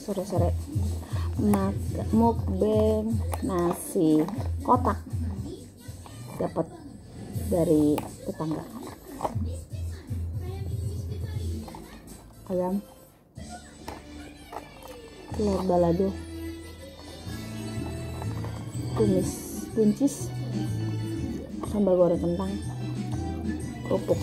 sore-sore mukbang nasi kotak dapat dari tetangga. Ayam, telur balado, tumis buncis, sambal goreng kentang, kerupuk.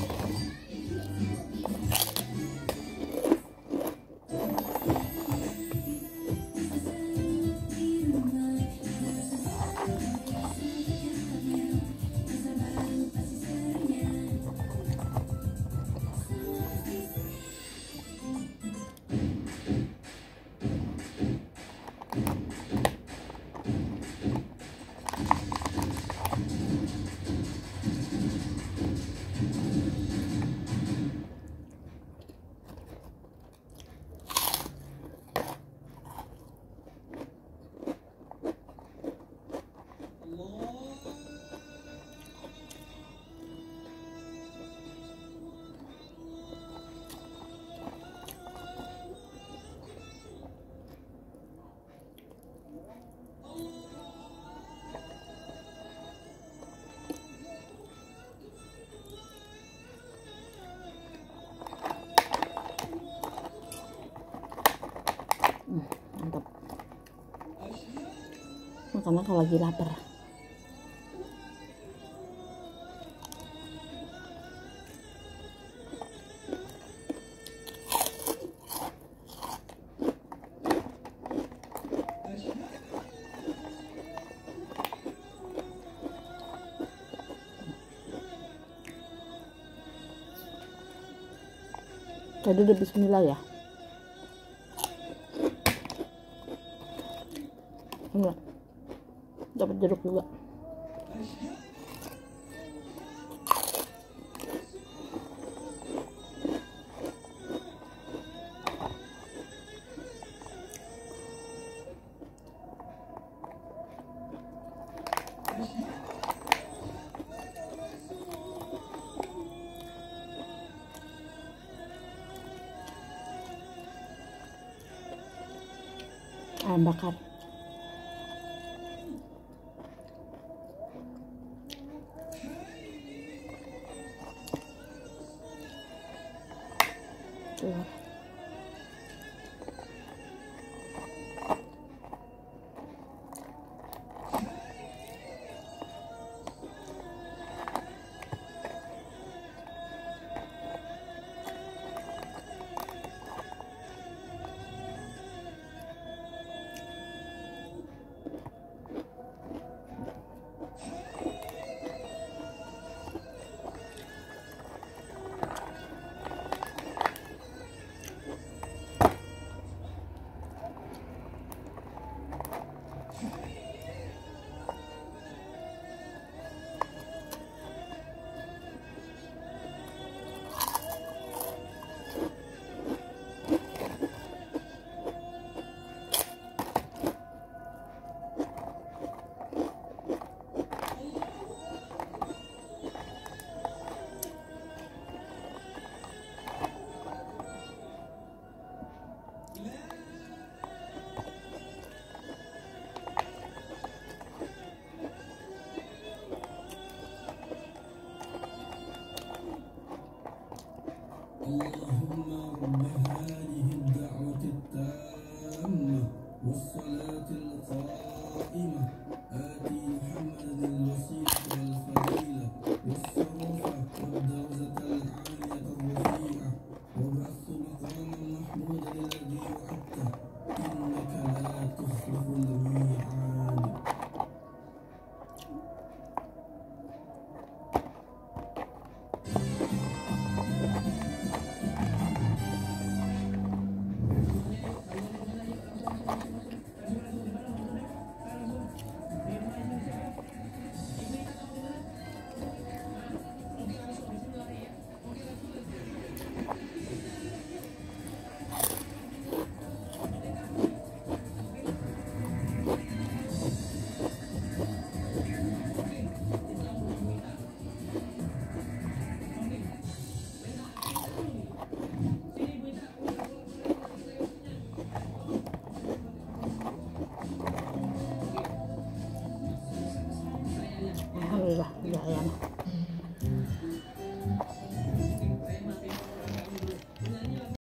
Mantap. Makannya kalau lagi lapar. Tadi udah bismillah ya. Enggak. Dapat jeruk juga. Ayam bakar. Telur. اللهم رب هذه الدعوة التامة والصلاة القائمة آت محمدا الوسيلة والفضيلة والشرف والدرجة العالية الرفيعة وبعث مقاما محمودا الذي وعدته إنك لا تخلف الميعاد. bah, ya ayam.